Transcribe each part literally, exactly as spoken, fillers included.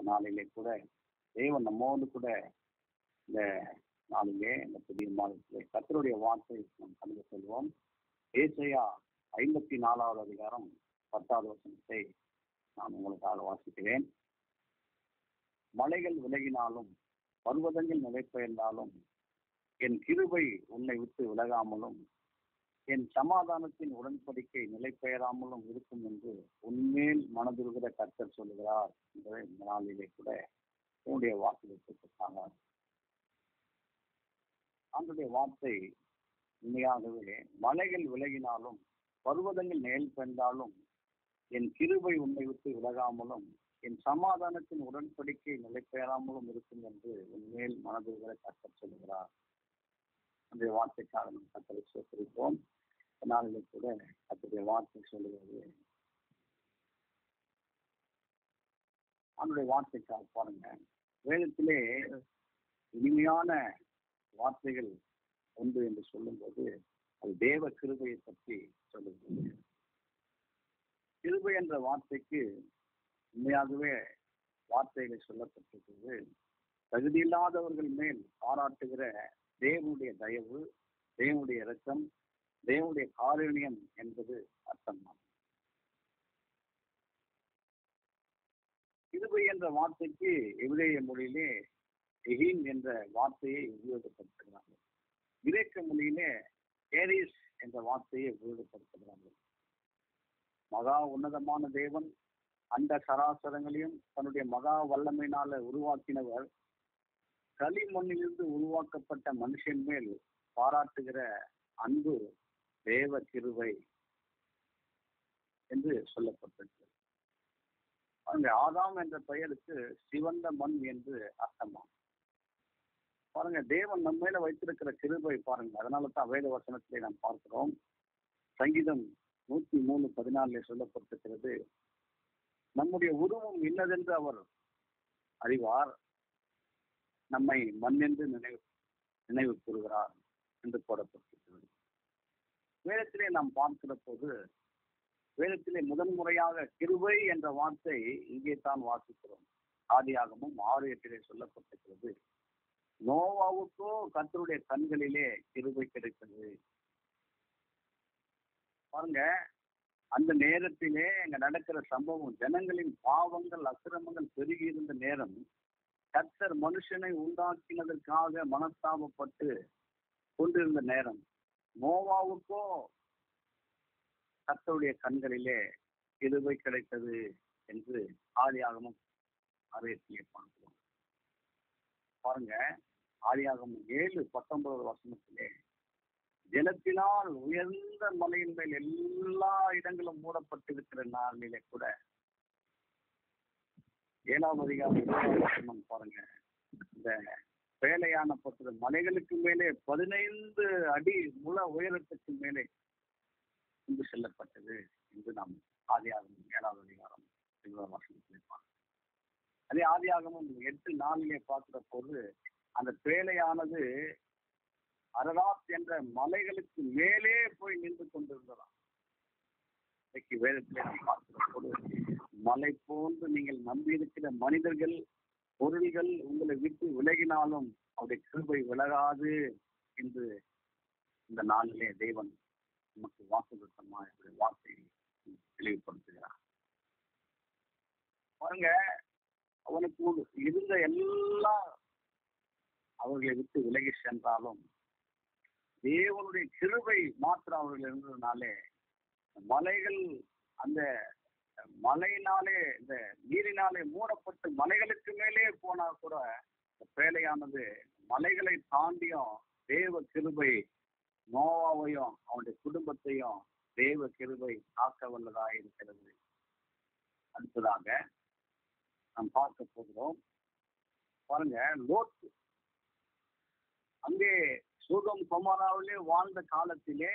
நாளிலே கூட தேவன் நம்மோடு கூட இந்த நாளிலே இந்த புதிய மாதத்திலே கர்த்தருடைய வார்த்தை நாம் கலந்து செல்வோம். ஏசாயா ஐம்பத்தி நாலாவது அதிகாரம் பத்தாவது வசனத்தை நான் உங்களுக்காக வாசிக்கிறேன். மலைகள் விலகினாலும் பர்வதங்கள் நிலைபெயர்ந்தாலும் என் கிருபை உன்னை விட்டு விலகாமலும் என் சமாதானத்தின் உடன்படிக்கை நிலைபெயராமலும் இருக்கும் என்று உன்மேல் மனதுருகிற கர்த்தர் சொல்லுகிறார் என்பதை இந்த நாளிலே கூட என்னுடைய வாக்குறுதிக்காக அவருடைய வார்த்தை உண்மையாகவே மலைகள் விலகினாலும் பர்வதங்கள் நிழல் பெயர்ந்தாலும் என் கிருபை உன்னை விட்டு விலகாமலும் என் சமாதானத்தின் உடன்படிக்கை நிலைபெயராமலும் இருக்கும் என்று உன்மேல் மனதுருகிற கர்த்தர் சொல்லுகிறார். அந்த வார்த்தைக்காக நாம் கர்த்தரை சோதரிப்போம். நாளிலே கூட கர்த்தருடைய வார்த்தை சொல்லுகிறது. அவனுடைய வார்த்தைக்காக பாருங்க, வேதத்திலே இனிமையான வார்த்தைகள் உண்டு என்று சொல்லும்போது அது தேவ கிருபையை பற்றி சொல்லுகிறது. கிருபை என்ற வார்த்தைக்கு உண்மையாகவே வார்த்தைகளை சொல்லப்பட்டிருக்கிறது. தகுதியில்லாதவர்கள் மேல் பாராட்டுகிற தேவனுடைய தயவு, தேவனுடைய இரக்கம், தேவனுடைய காருண்யம் என்பது அர்த்தமாகும். கிருபை என்ற வார்த்தைக்கு எபிரேய மொழியிலே எஹீம் என்ற வார்த்தையை உபயோகப்படுத்துகிறார்கள். கிரேக்க மொழியிலே ஏரிஸ் என்ற வார்த்தையை உபயோகப்படுத்துகிறார்கள். மகா உன்னதமான தேவன் அந்த சராசரங்களையும் தன்னுடைய மகா வல்லமையினால உருவாக்கினவர் களிமண்ணிலிருந்து உருவாக்கப்பட்ட மனுஷன் மேல் பாராட்டுகிற அன்பு தேவ கிருபை என்று சொல்லப்பட்டிருக்கிறது. பாருங்க, ஆதாம் என்ற பெயருக்கு சிவந்த மண் என்று அர்த்தமாகும். பாருங்க, தேவன் நம்ம மேல வைத்திருக்கிற கிருபை பாருங்க. அதனால தான் வேத வசனத்திலே நாம் பார்க்கிறோம். சங்கீதம் நூத்தி மூணு பதினாலுல சொல்லப்பட்டிருக்கிறது, நம்முடைய உருவம் இன்னதென்று அவர் அறிவார், நம்மை மண்ணென்று நினைவு நினைவு கூறுகிறார் என்று போடப்பட்டிருக்கிறது. வேதத்திலே நாம் பார்க்கிற போது வேதத்திலே முதன்முறையாக கிருபை என்ற வார்த்தை இங்கே தான் வாசிக்கிறோம். ஆதியாகமும் ஆறு எட்டிலே சொல்லப்பட்டிருக்கிறது, நோவாவுக்கோ கர்த்தருடைய கண்களிலே கிருபை கிடைத்தது. பாருங்க, அந்த நேரத்திலே அங்க நடக்கிற சம்பவம், ஜனங்களின் பாவங்கள் அக்கிரமங்கள் பெருகி இருந்த நேரம், கர்த்தர் மனுஷனை உண்டாக்கினதற்காக மனஸ்தாபப்பட்டு கொண்டிருந்த நேரம், நோவாவுக்கோ கர்த்தருடைய கண்களிலே கிருபை கிடைத்தது என்று ஆதியாகமும் அறிவியத்திலே பார்க்கிறோம். பாருங்க, ஆதியாகமும் ஏழு பத்தொன்பது வசனத்திலே ஜலத்தினால் உயர்ந்த மலையின் மேல் எல்லா இடங்களும் மூடப்பட்டிருக்கிற நாளிலே கூட ஏழாம் அதிகாரம் பாருங்க, இந்த வேலையானப்பட்டது மலைகளுக்கு மேலே பதினைந்து அடி முழ உயரத்துக்கு மேலே கொண்டு செல்லப்பட்டது என்று நாம் ஆதியாகமும் ஏழாவது அதிகாரம் வசனத்திலே பார்க்கிறோம். அதே ஆதியாகமும் எட்டு நாளிலே பார்க்கிற போது அந்த பேழையானது அரராத் என்ற மலைகளுக்கு மேலே போய் நின்று கொண்டிருந்ததாம். இன்னைக்கு வேதத்திலே பார்க்கிற போது மலை போன்று நீங்கள் நம்பி இருக்கிற மனிதர்கள் பொருள்கள் உங்களை விட்டு விலகினாலும் அவருடைய கிருபை விலகாது என்று இந்த நாளிலே தேவன் நமக்கு வாக்குறுத்தமா வார்த்தையை தெளிவுபடுத்துகிறார். பாருங்க, அவனுக்கு இருந்த எல்லா அவர்களை விட்டு விலகி சென்றாலும் தேவனுடைய கிருபை மாத்திரம் அவர்கள் இருந்ததுனாலே மலைகள் அந்த மலையினாலே இந்த நீரினாலே மூடப்பட்டு மலைகளுக்கு மேலே போனா கூட பேழையானது மலைகளை தாண்டியும் தேவ கிருபை நோவாவையும் அவனுடைய குடும்பத்தையும் தேவ கிருபை காக்க வல்லதாக இருக்கிறது. அடுத்ததாக நாம் பார்க்க போகிறோம். பாருங்க, லோத்து அங்கே சோதோம் கொமோராவிலே வாழ்ந்த காலத்திலே,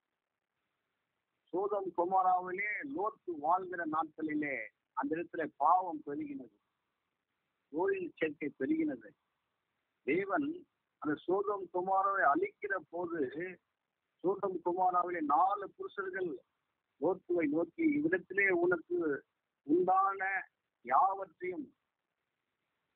சோதோம் கொமோராவிலே லோத்து வாழ்கிற நாட்களிலே அந்த இடத்துல பாவம் பெருகினது, கோயில் சேர்க்கை பெருகினது. தேவன் அந்த சோதோம் கொமோராவை அழிக்கிற போது சோதோம் கொமோராவிலே நாலு புருஷர்கள் லோத்துவை நோக்கி, இவ்விடத்திலே உனக்கு உண்டான யாவற்றையும்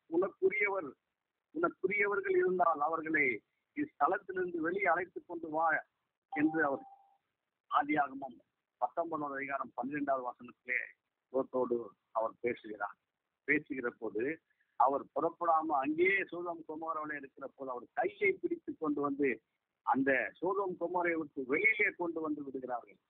உனக்குரியவர் உனக்குரியவர்கள் இருந்தால் அவர்களை இஸ்தலத்திலிருந்து வெளியே அழைத்துக் கொண்டு வா என்று அவர் ஆதியாகமம் பத்தொன்பதாவது அதிகாரம் பன்னிரெண்டாவது வசனத்திலே லோத்தோடு அவர் பேசுகிறார். பேசுகிற போது அவர் புறப்படாம அங்கேயே சோதோம் கொமோராவிலே இருக்கிற போது அவர் கையை பிடித்து கொண்டு வந்து அந்த சோதோம் கொமோரை விட்டு வெளியிலே கொண்டு வந்து விடுகிறார்கள்.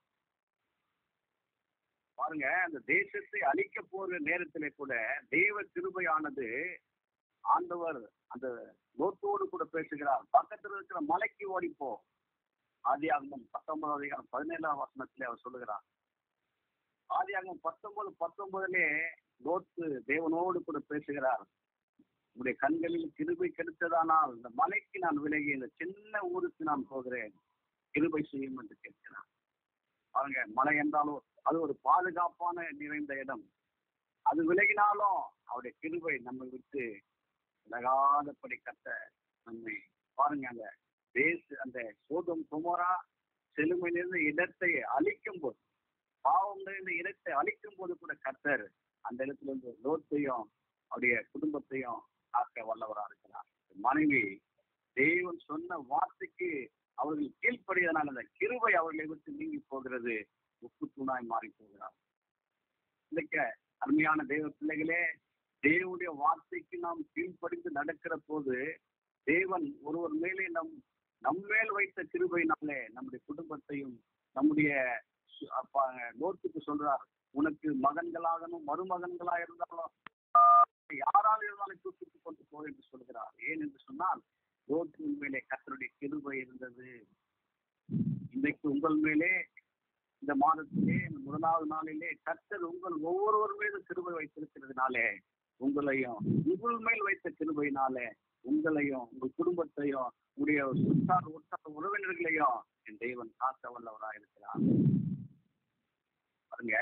பாருங்க, அந்த தேசத்தை அழிக்க போற நேரத்திலே கூட தேவ கிருபையானது ஆண்டவர் அந்த லோத்தோடு கூட பேசுகிறார். பக்கத்தில் இருக்கிற மலைக்கு ஓடிப்போ. ஆதியாகமம் பத்தொன்பதாவது அதிகாரம் பதினேழாம் வசனத்திலே அவர் சொல்லுகிறார். ஆதியாகமம் பத்தொன்பது பத்தொன்பதுலே லோத்து தேவனோடு கூட பேசுகிறார். உங்களுடைய கண்களில் கிருபை கிடைத்ததானால் இந்த மலைக்கு நான் விலகி இந்த சின்ன ஊருக்கு நான் போகிறேன், கிருபை செய்யும் என்று கேட்கிறார். பாருங்க, மலை என்றாலும் அது ஒரு பாதுகாப்பான நிறைந்த இடம். அது விலகினாலும் அவருடைய கிருபை நம்மை விட்டு விலகாதபடி கட்ட நம்மை பாருங்க. அந்த தேச அந்த சோதோம் கொமோரா செழுமை நிறைந்த இடத்தை அழிக்கும் போது, பாவம் நிறைந்த இடத்தை அழிக்கும் போது கூட கர்த்தர் அந்த இடத்துல இருந்து லோத்தையும் அவருடைய குடும்பத்தையும் காக்க வல்லவரா இருக்கிறார். மனைவி தேவன் சொன்ன வார்த்தைக்கு அவர்கள் கீழ்ப்படியதனால் அந்த கிருபை அவர்களை விட்டு நீங்கி போகிறது, உப்பு தூணாய் மாறி போகிறார். இன்னைக்கு அருமையான தேவ பிள்ளைகளே, தேவனுடைய வார்த்தைக்கு நாம் கீழ்ப்படிந்து நடக்கிற போது தேவன் ஒருவர் மேலே நம் நம்மேல் வைத்த கிருபையினாலே நம்முடைய குடும்பத்தையும் நம்முடைய லோத்துக்கு சொல்றார், உனக்கு மகன்களாகணும் மருமகன்களாக இருந்தாலும் யாரால் இருந்தாலும் தூக்கிட்டு கொண்டு போ என்று சொல்கிறார். ஏன் என்று சொன்னால் லோத்தின் மேலே கர்த்தருடைய கிருபை இருந்தது. இன்றைக்கு உங்கள் மேலே இந்த மாதத்திலே முதலாவது நாளிலே கர்த்தர் உங்கள் ஒவ்வொருவர் மீது கிருபை வைத்திருக்கிறதுனாலே உங்களையும் உங்கள் மேல் வைத்த கிருபையினாலே உங்களையும் உங்கள் குடும்பத்தையும் உங்களுடைய சுற்றார் உற்றார் உறவினர்களையும் என் தேவன் காக்க வல்லவராக இருக்கிறார். பாருங்க,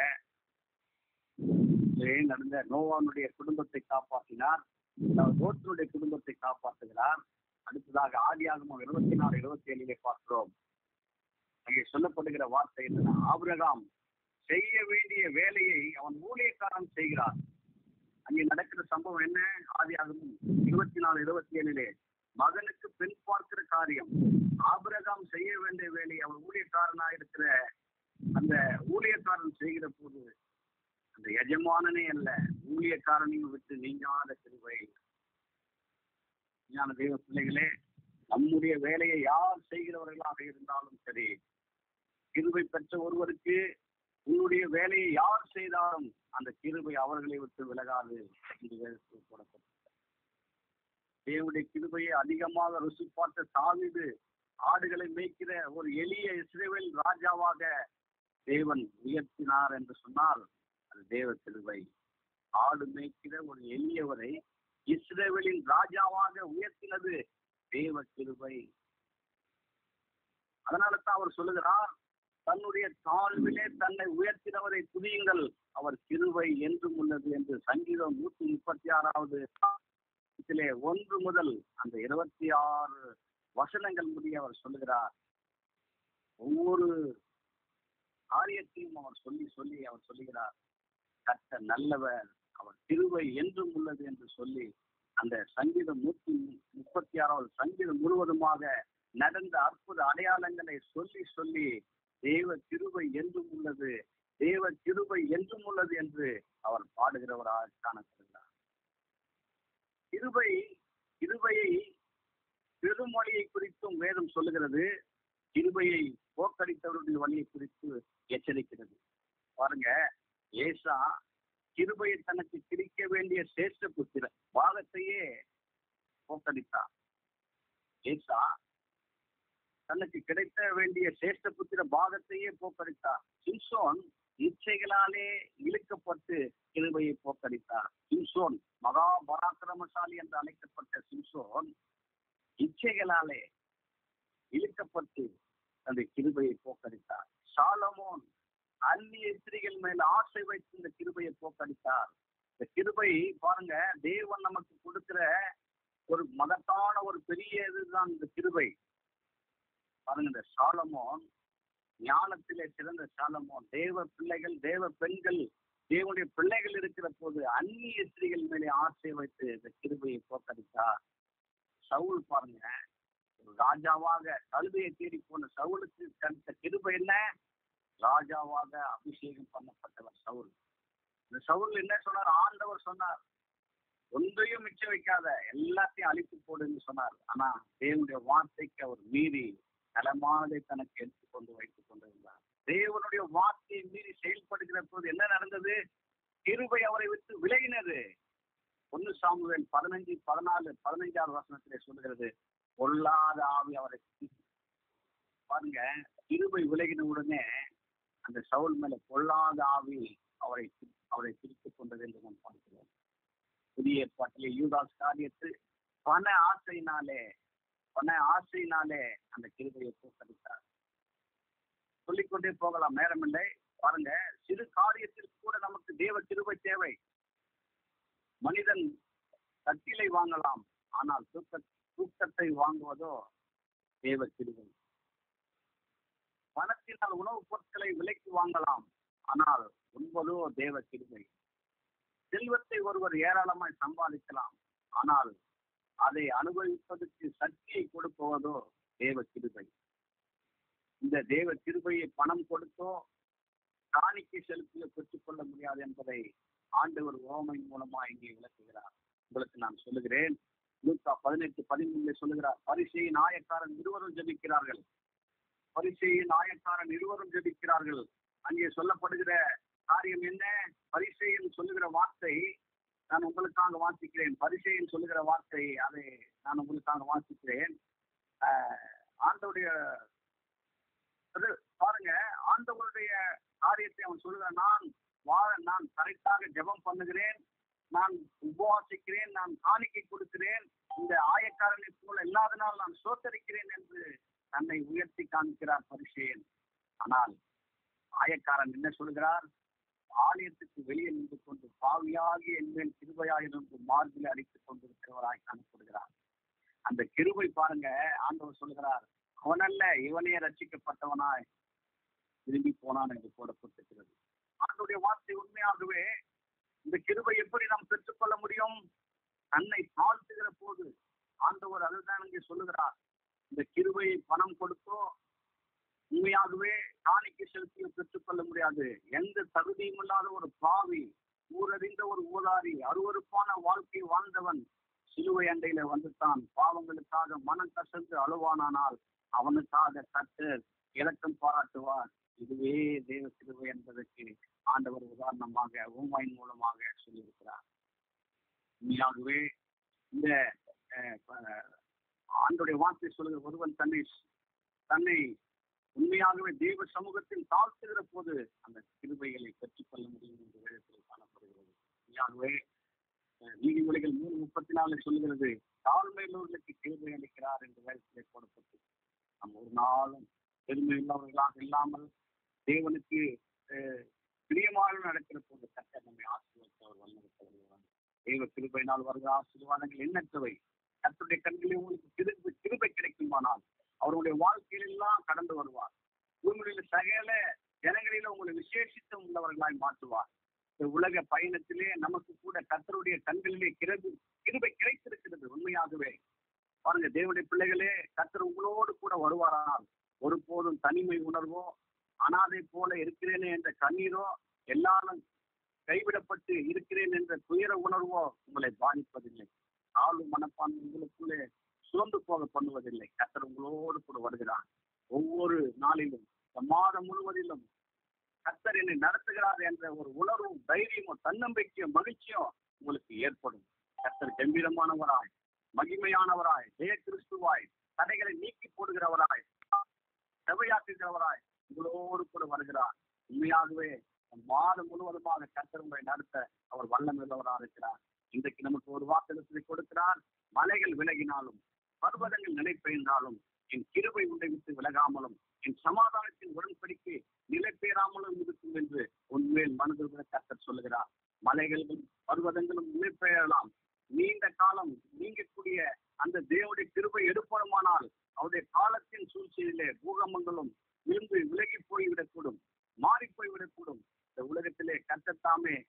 நடந்த நோவானுடைய குடும்பத்தை காப்பாற்றினார், லோத்தினுடைய குடும்பத்தை காப்பாற்றுகிறார். அடுத்ததாக ஆதியாகமம் இருபத்தி நாலு இருபத்தி ஏழிலே பார்க்கிறோம். அங்கே சொல்லப்படுகிற வார்த்தை என்னன்னா, ஆபிரகாம் செய்ய வேண்டிய வேலையை அவன் ஊழியக்காரன் செய்கிறார். அங்கே நடக்கிற சம்பவம் என்ன? ஆதியாகமம் இருபத்தி நாலு இருபத்தி ஏழிலே மகனுக்கு பெண் பார்க்கிற காரியம். ஆபிரகாம் செய்ய வேண்டிய வேலையை அவன் ஊழியக்காரனா இருக்கிற அந்த ஊழியக்காரன் செய்கிற போது அந்த எஜமானனே அல்ல ஊழியக்காரனையும் விட்டு நீங்காத கிருபை. ஞான தெய்வ பிள்ளைகளே, நம்முடைய வேலையை யார் செய்கிறவர்களாக இருந்தாலும் சரி, கிருபை பெற்ற ஒருவருக்கு உன்னுடைய வேலையை யார் செய்தாலும் அந்த கிருபை அவர்களை விட்டு விலகாது என்று வேதத்தில் போடப்பட்டது. தேவனுடைய கிருபையை அதிகமாக ருசி பார்த்த தாவீது ஆடுகளை மேய்க்கிற ஒரு எளிய இஸ்ரவேல் ராஜாவாக தேவன் உயர்த்தினார் என்று சொன்னால் அது தேவ கிருபை. ஆடு மேய்க்கிற ஒரு எளியவரை இஸ்ரவேலின் ராஜாவாக உயர்த்தினது தேவ கிருபை. அதனால தான் அவர் சொல்லுகிறார், தன்னுடைய தாழ்விலே தன்னை உயர்த்தினவரை துதியுங்கள், அவர் கிருபை என்றும் உள்ளது என்று சங்கீதம் நூத்தி முப்பத்தி ஆறாவது ஒன்று முதல் அந்த இருபத்தி ஆறு வசனங்கள் முடிய அவர் சொல்லுகிறார். ஒவ்வொரு காரியத்தையும் அவர் சொல்லி சொல்லி அவர் சொல்லுகிறார், கர்த்தர் நல்லவர், அவர் கிருபை என்றும் உள்ளது என்று சொல்லி அந்த சங்கீதம் நூத்தி முப்பத்தி ஆறாவது சங்கீதம் முழுவதுமாக நடந்த அற்புத அடையாளங்களை சொல்லி சொல்லி தேவ கிருபை என்றும் உள்ளது, தேவ கிருபை என்றும் உள்ளது என்று அவர் பாடுகிறவராக காணப்படுகிறார். கிருபை கிருபையை பெருமொழியை குறித்தும் வேதம் சொல்லுகிறது, கிருபையை போக்கடித்தவருடைய வழியை குறித்து எச்சரிக்கிறது. பாருங்க, ஏசா கிருபையை தனக்கு கிடைக்க வேண்டிய சேஷ்ட புத்திர பாகத்தையே போக்கடித்தார். ஏசா தனக்கு கிடைக்க வேண்டிய சேஷ்ட புத்திர பாகத்தையே போக்கடித்தார். சிம்சோன் இச்சைகளாலே இழுக்கப்பட்டு கிருபையை போக்கடித்தார். சிம்சோன் மகா பராக்கிரமசாலி என்று அழைக்கப்பட்ட சிம்சோன் இச்சைகளாலே இழுக்கப்பட்டு அந்த கிருபையை போக்கடித்தார். சாலமோன் அந்நிய ஸ்திரீகள் மேல ஆசை வைத்து இந்த கிருபையை போக்கடித்தார். இந்த கிருபை பாருங்க, தேவன் நமக்கு கொடுக்கிற ஒரு மகத்தான ஒரு பெரிய இதுதான் இந்த கிருபை. பாருங்க, இந்த சாலமோன் ஞானத்திலே சிறந்த சாலமோன், தேவ பிள்ளைகள் தேவ பெண்கள் தேவனுடைய பிள்ளைகள் இருக்கிற போது அந்நிய ஸ்திரீகள் மேலே ஆசை வைத்து இந்த கிருபையை போக்கடித்தார். சவுல் பாருங்க, ஒரு ராஜாவாக கழுதையை தேடி போன சவுலுக்கு கிடைத்த கிருபை என்ன? ராஜாவாக அபிஷேகம் பண்ணப்பட்டவர் சவுல். இந்த சவுல் என்ன சொன்னார்? ஆண்டவர் சொன்னார், ஒன்றையும் மிச்சம் வைக்காத, எல்லாத்தையும் அழித்து போடுன்னு சொன்னார். ஆனா தேவனுடைய வார்த்தைக்கு அவர் மீறி நலமானதை தனக்கு எடுத்துக்கொண்டு வைத்துக் கொண்டிருந்தார். தேவனுடைய வார்த்தையை மீறி செயல்படுகிற போது என்ன நடந்தது? கிருபை அவரை விட்டு விலகினது. ஒன்னு சாமுவேல் பதினஞ்சு பதினாலு பதினைஞ்சாவது வசனத்திலே சொல்லுகிறது, பொல்லாத ஆவி அவரை பாருங்க. கிருபை விலகின உடனே அந்த சவுல் மேல பொல்லாத ஆவி அவரை அவரை பிரித்துக் கொண்டது என்று நாம் பார்க்கிறோம். புதிய ஏற்பாட்டிலே யூதாஸ் காரியத்து பண ஆசையினாலே பண ஆசையினாலே அந்த கிருபையை தோற்கடித்தார். சொல்லிக்கொண்டே போகலாம், நேரமில்லை. பாருங்க, சிறு காரியத்திற்கு கூட நமக்கு தேவ கிருபை தேவை. மனிதன் கட்டிலை வாங்கலாம், ஆனால் தூக்க தூக்கத்தை வாங்குவதோ தேவ கிருபை. பணத்தினால் உணவுப் பொருட்களை விலைக்கு வாங்கலாம், ஆனால் உண்பதோ தேவ கிருபை. செல்வத்தை ஒருவர் ஏராளமாய் சம்பாதிக்கலாம், ஆனால் அதை அனுபவிப்பதற்கு சக்தியை கொடுப்பதோ தேவ கிருபை. இந்த தேவ கிருபையை பணம் கொடுத்தோ காணிக்கை செலுத்தியோ பெற்றுக் கொள்ள முடியாது என்பதை ஆண்டவர் உவமை மூலமா இங்கே விளக்குகிறார். உங்களுக்கு நான் சொல்லுகிறேன், லூக்கா பதினெட்டு பதிமூணுல சொல்லுகிறார், பரிசேயின் ஆயக்காரன் இருவரும் ஜெபிக்கிறார்கள். பரிசேயின் ஆயக்காரன் இருவரும் ஜெபிக்கிறார்கள். அங்கே சொல்லப்படுகிற காரியம் என்ன? பரிசேயன் சொல்லுகிற வார்த்தை நான் உங்களுக்காக வாசிக்கிறேன். பரிசேயன் சொல்லுகிற வார்த்தை அதை நான் உங்களுக்காக வாசிக்கிறேன். ஆண்டவருடைய பாருங்க, ஆண்டவருடைய காரியத்தை அவன் சொல்லுகிறான். நான் வாழ நான் கரெக்டாக ஜெபம் பண்ணுகிறேன், நான் உபவாசிக்கிறேன், நான் காணிக்கை கொடுக்கிறேன், இந்த ஆயக்காரனை போல இல்லாதனால் நான் சோத்தரிக்கிறேன் என்று தன்னை உயர்த்தி காண்கிறார் பரிசேயன். ஆனால் ஆயக்காரன் என்ன சொல்கிறார்? ஆலயத்துக்கு வெளியே நின்று கொண்டு பாவியாகி என் மேல் கிருபையாயிருந்து மார்பில் அடித்துக் கொண்டிருக்கிறவராய் காணப்படுகிறார். அந்த கிருபை பாருங்க, ஆண்டவர் சொல்கிறார், அவனல்ல இவனே ரட்சிக்கப்பட்டவனாய் திரும்பி போனான் என்று போடப்பட்டிருக்கிறது. ஆண்டவருடைய வார்த்தை உண்மையாகவே. இந்த கிருபை எப்படி நாம் பெற்றுக்கொள்ள முடியும்? தன்னை தாழ்த்துகிற போது ஆண்டவர் அதுதான் இங்கே சொல்லுகிறார். இந்த கிருபையை பணம் கொடுத்தோ உண்மையாகவே காணிக்கை செலுத்தியோ பெற்றுக்கொள்ள முடியாது. எந்த தகுதியும் இல்லாத ஒரு பாவி, ஊரறிந்த ஒரு ஊதாரி, அருவருப்பான வாழ்க்கை வாழ்ந்தவன் சிலுவை அண்டையில வந்துட்டான். பாவங்களுக்காக மனம் கசந்து அழுவானால் அவனுக்காக கர்த்தர் இரக்கம் பாராட்டுவார். இதுவே தேவ கிருபை என்பதற்கு ஆண்டவர் உதாரணமாக ஊமையின் மூலமாக சொல்லியிருக்கிறார். உண்மையாகவே இந்த ஆண்டவருடைய வார்த்தை சொல்லுகிற ஒருவன் தன்னை தன்னை உண்மையாகவே தெய்வ சமூகத்தில் தாழ்த்துகிற போது அந்த கிருபைகளை பெற்றுக்கொள்ள முடியும் என்று வேதத்தில் காணப்படுகிறது. உண்மையாகவே நீதிமொழிகள் மூணு முப்பத்தி நாலு சொல்லுகிறது, தாழ்மையுள்ளவர்களுக்கு கிருபை அளிக்கிறார் என்று வேதத்திலே போடப்பட்டு நம்ம ஒரு நாளும் பெருமை உள்ளவர்களாக இல்லாமல் தேவனுக்கு பிரியமாக நடக்கிற போது கர்த்தர் நம்மை ஆசீர்வதித்து அவர் வல்லமைத்தவர். தெய்வ கிருபையினால் வருகிற ஆசீர்வாதங்கள் எண்ணற்றவை. கர்த்தருடைய கண்களில் உங்களுக்கு கிருபை கிருபை கிடைக்குமானால் அவருடைய வாழ்க்கையில் எல்லாம் கடந்து வருவார். உங்களுடைய சகல ஜனங்களில உங்களை விசேஷித்த உள்ளவர்களாய் மாற்றுவார். இந்த உலக பயணத்திலே நமக்கு கூட கர்த்தருடைய கண்களிலே கிருபை கிருபை கிடைத்திருக்கிறது. உண்மையாகவே பாருங்க, தேவனுடைய பிள்ளைகளே, கர்த்தர் உங்களோடு கூட வருவாரானால் ஒருபோதும் தனிமை உணர்வோ அனாதை போல இருக்கிறேனே என்ற கண்ணீரோ எல்லாரும் கைவிடப்பட்டு இருக்கிறேன் என்ற துயர உணர்வோ உங்களை பாதிப்பதில்லை. ஆளும் மனப்பான்மை உங்களுக்குள்ளே சுரந்து போக பண்ணுவதில்லை. கர்த்தர் உங்களோடு கூட வருகிறார். ஒவ்வொரு நாளிலும் இந்த மாதம் முழுவதிலும் கர்த்தர் என்னை நடத்துகிறார் என்ற ஒரு உணர்வும் தைரியமும் தன்னம்பிக்கையும் மகிழ்ச்சியும் உங்களுக்கு ஏற்படும். கர்த்தர் கம்பீரமானவராய், மகிமையானவராய், ஜெய கிறிஸ்துவாய், தடைகளை நீக்கி போடுகிறவராய், செவையாக்குகிறவராய் உங்களோடு கூட வருகிறார். உண்மையாகவே மாதம் முழுவதுமாக கர்த்தர் உங்களை நடத்த அவர் வல்லமையுள்ளவராக இருக்கிறார். இன்றைக்கு நமக்கு ஒரு வாக்குறுதியை கொடுக்கிறார். மலைகள் விலகினாலும் பர்வதங்கள் நிலை பெய்ந்தாலும் என் கிருபை உண்டை விட்டு விலகாமலும் என் சமாதானத்தின் உடன்படிக்கை நிலை பெயராமலும் இருக்கும் என்று உண்மையில் மனதில் கர்த்தர் சொல்லுகிறார். மலைகளும் பர்வதங்களும் நிலை பெயரலாம், நீண்ட காலம் நீங்கக்கூடிய அந்த தேவனுடைய கிருபை எடுப்பணுமானால் அவருடைய காலத்தின் சூழ்ச்சியிலே பூகம்பங்களும் விழுந்து விலகி போய்விடக்கூடும், மாறி போய்விடக்கூடும். இந்த உலகத்திலே கர்த்தர் தாமே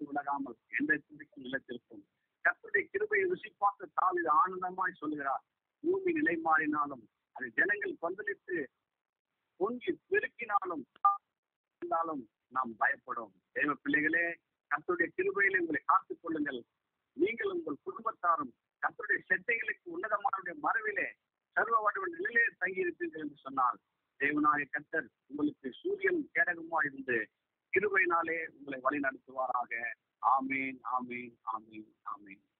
விலகாமல் எந்த சிந்தைக்கும் நிலைத்திருக்கும். கர்த்தருடைய கிருபையை ருசி பார்த்த தாவீது ஆனந்தமாய் சொல்லுகிறார், பூமி நிலை மாறினாலும் அது ஜனங்கள் பந்தலித்து பொங்கி பெருக்கினாலும் இருந்தாலும் நாம் பயப்படும். தேவ பிள்ளைகளே, கர்த்தருடைய கிருபையிலே உங்களை காத்துக் கொள்ளுங்கள். நீங்கள் உங்கள் குடும்பத்தாரும் கர்த்தருடைய செட்டைகளுக்கு உன்னதமான மறைவிலே சர்வ வடிவ நிலையிலே தங்கியிருப்பீர்கள் என்று சொன்னால், தேவனாய கர்த்தர் உங்களுக்கு சூரியன் கேடகமா இருந்து கிருபையினாலே உங்களை வழி நடத்துவாராக. ஆமீன், ஆமீன், ஆமீன், ஆமீன்.